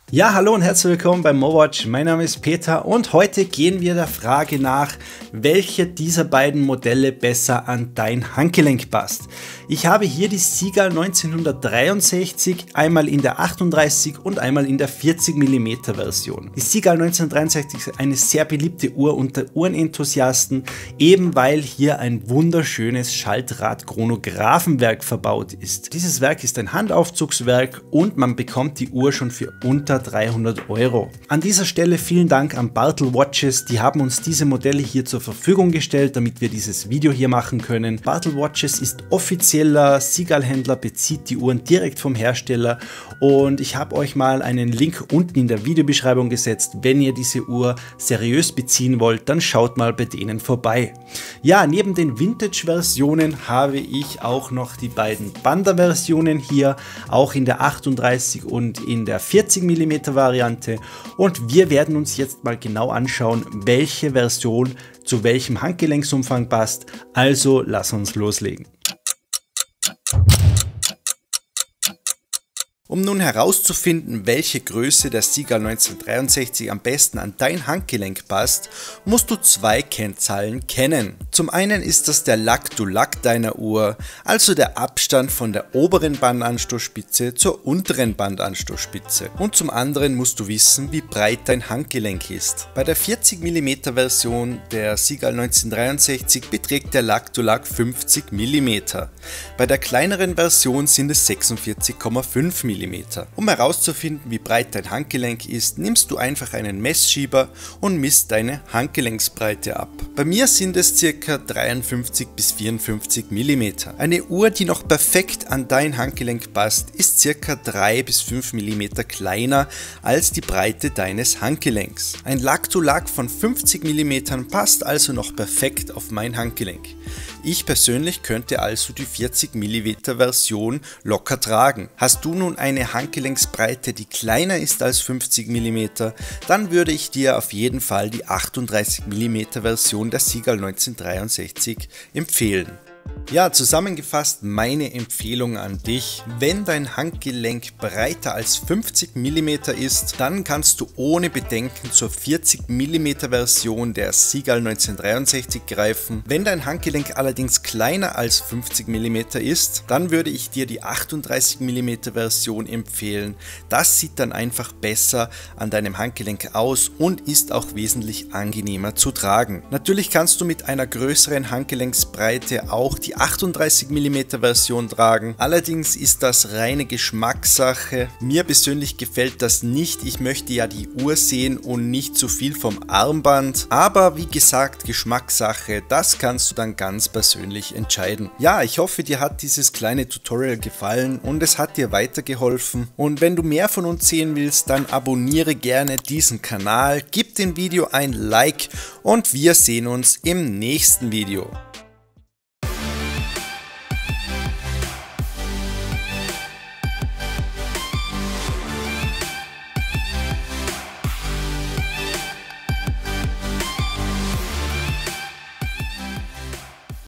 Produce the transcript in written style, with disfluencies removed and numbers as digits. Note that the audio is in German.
Ja, hallo und herzlich willkommen bei MoWatch. Mein Name ist Peter und heute gehen wir der Frage nach, welche dieser beiden Modelle besser an dein Handgelenk passt. Ich habe hier die Seagull 1963, einmal in der 38 und einmal in der 40 mm Version. Die Seagull 1963 ist eine sehr beliebte Uhr unter Uhrenenthusiasten, eben weil hier ein wunderschönes Schaltrad-Chronographenwerk verbaut ist. Dieses Werk ist ein Handaufzugswerk und man bekommt die Uhr schon für unter 300 €. An dieser Stelle vielen Dank an Bartle Watches, die haben uns diese Modelle hier zur Verfügung gestellt, damit wir dieses Video hier machen können. Bartle Watches ist offizieller Seagull-Händler, bezieht die Uhren direkt vom Hersteller und ich habe euch mal einen Link unten in der Videobeschreibung gesetzt. Wenn ihr diese Uhr seriös beziehen wollt, dann schaut mal bei denen vorbei. Ja, neben den Vintage-Versionen habe ich auch noch die beiden Banda-Versionen hier, auch in der 38 und in der 40 mm Variante, und wir werden uns jetzt mal genau anschauen, welche Version zu welchem Handgelenksumfang passt. Also lass uns loslegen. Um nun herauszufinden, welche Größe der Seagull 1963 am besten an dein Handgelenk passt, musst du zwei Kennzahlen kennen. Zum einen ist das der Lug-to-Lug deiner Uhr, also der Abstand von der oberen Bandanstoßspitze zur unteren Bandanstoßspitze. Und zum anderen musst du wissen, wie breit dein Handgelenk ist. Bei der 40 mm Version der Seagull 1963 beträgt der Lug-to-Lug 50 mm. Bei der kleineren Version sind es 46,5 mm. Um herauszufinden, wie breit dein Handgelenk ist, nimmst du einfach einen Messschieber und misst deine Handgelenksbreite ab. Bei mir sind es ca. 53 bis 54 mm. Eine Uhr, die noch perfekt an dein Handgelenk passt, ist ca. 3 bis 5 mm kleiner als die Breite deines Handgelenks. Ein Lug-to-Lug von 50 mm passt also noch perfekt auf mein Handgelenk. Ich persönlich könnte also die 40 mm Version locker tragen. Hast du nun eine Handgelenksbreite, die kleiner ist als 50 mm, dann würde ich dir auf jeden Fall die 38 mm Version der Seagull 1963 empfehlen. Ja, zusammengefasst meine Empfehlung an dich: Wenn dein Handgelenk breiter als 50 mm ist, dann kannst du ohne Bedenken zur 40 mm Version der Seagull 1963 greifen. Wenn dein Handgelenk allerdings kleiner als 50 mm ist, dann würde ich dir die 38 mm Version empfehlen. Das sieht dann einfach besser an deinem Handgelenk aus und ist auch wesentlich angenehmer zu tragen. Natürlich kannst du mit einer größeren Handgelenksbreite auch die 38 mm Version tragen. Allerdings ist das reine Geschmackssache. Mir persönlich gefällt das nicht. Ich möchte ja die Uhr sehen und nicht zu viel vom Armband. Aber wie gesagt, Geschmackssache, das kannst du dann ganz persönlich entscheiden. Ja, ich hoffe, dir hat dieses kleine Tutorial gefallen und es hat dir weitergeholfen. Und wenn du mehr von uns sehen willst, dann abonniere gerne diesen Kanal, gib dem Video ein Like und wir sehen uns im nächsten Video.